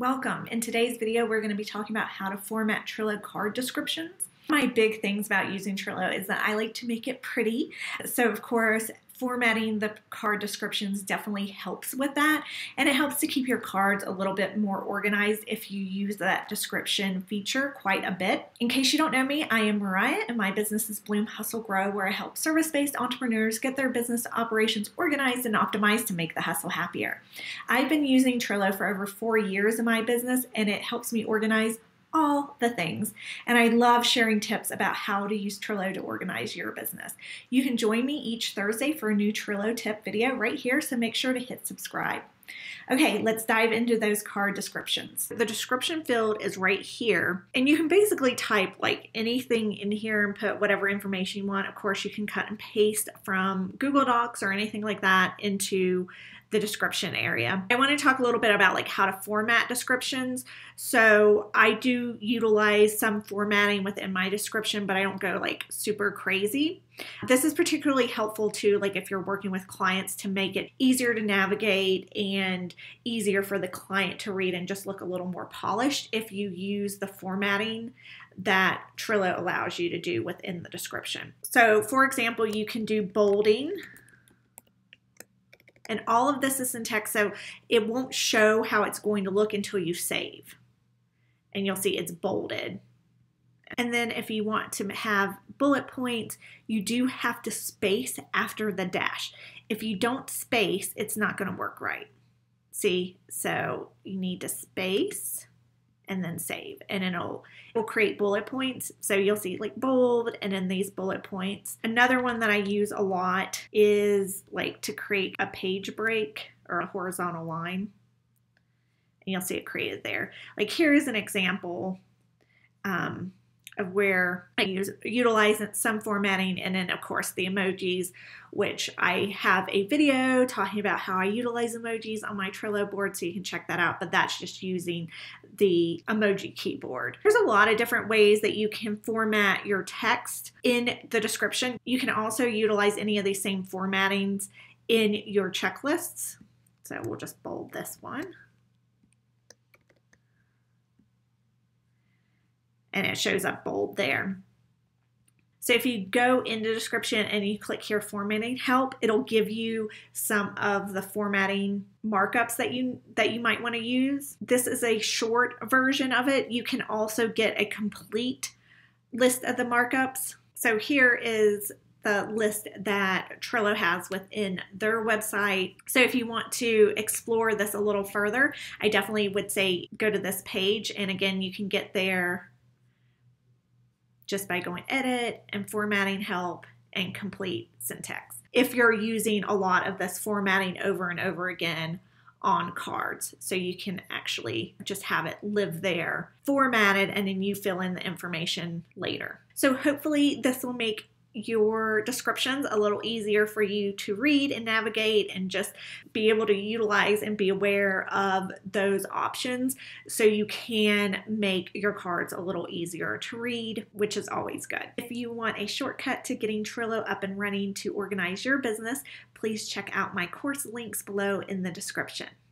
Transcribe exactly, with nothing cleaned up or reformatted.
Welcome. In today's video, we're going to be talking about how to format Trello card descriptions. My big things about using Trello is that I like to make it pretty. So of course, formatting the card descriptions definitely helps with that. And it helps to keep your cards a little bit more organized if you use that description feature quite a bit. In case you don't know me, I am Mariah and my business is Bloom Hustle Grow, where I help service-based entrepreneurs get their business operations organized and optimized to make the hustle happier. I've been using Trello for over four years in my business and it helps me organize all the things. And I love sharing tips about how to use Trello to organize your business. You can join me each Thursday for a new Trello tip video right here, so make sure to hit subscribe. Okay, let's dive into those card descriptions. The description field is right here, and you can basically type like anything in here and put whatever information you want. Of course, you can cut and paste from Google Docs or anything like that into the description area. I want to talk a little bit about like how to format descriptions. So I do utilize some formatting within my description, but I don't go like super crazy. This is particularly helpful too, like if you're working with clients, to make it easier to navigate and easier for the client to read and just look a little more polished if you use the formatting that Trello allows you to do within the description. So for example, you can do bolding. And all of this is in text, so it won't show how it's going to look until you save. And you'll see it's bolded. And then if you want to have bullet points, you do have to space after the dash. If you don't space, it's not going to work right. See? So you need to space and then save, and it'll, it'll create bullet points. So you'll see like bold and then these bullet points. Another one that I use a lot is like to create a page break or a horizontal line. And you'll see it created there. Like here's an example um, of where I use utilize some formatting, and then of course the emojis, which I have a video talking about how I utilize emojis on my Trello board, so you can check that out, but that's just using the emoji keyboard. There's a lot of different ways that you can format your text in the description. You can also utilize any of these same formattings in your checklists. So we'll just bold this one. And it shows up bold there. So if you go into the description and you click here, formatting help, it'll give you some of the formatting markups that you that you might want to use. This is a short version of it. You can also get a complete list of the markups. So here is the list that Trello has within their website. So if you want to explore this a little further, I definitely would say go to this page. And again, you can get there just by going edit and formatting help and complete syntax. If you're using a lot of this formatting over and over again on cards, so you can actually just have it live there formatted and then you fill in the information later. So hopefully this will make your descriptions a little easier for you to read and navigate and just be able to utilize and be aware of those options so you can make your cards a little easier to read, which is always good. If you want a shortcut to getting Trello up and running to organize your business, please check out my course links below in the description.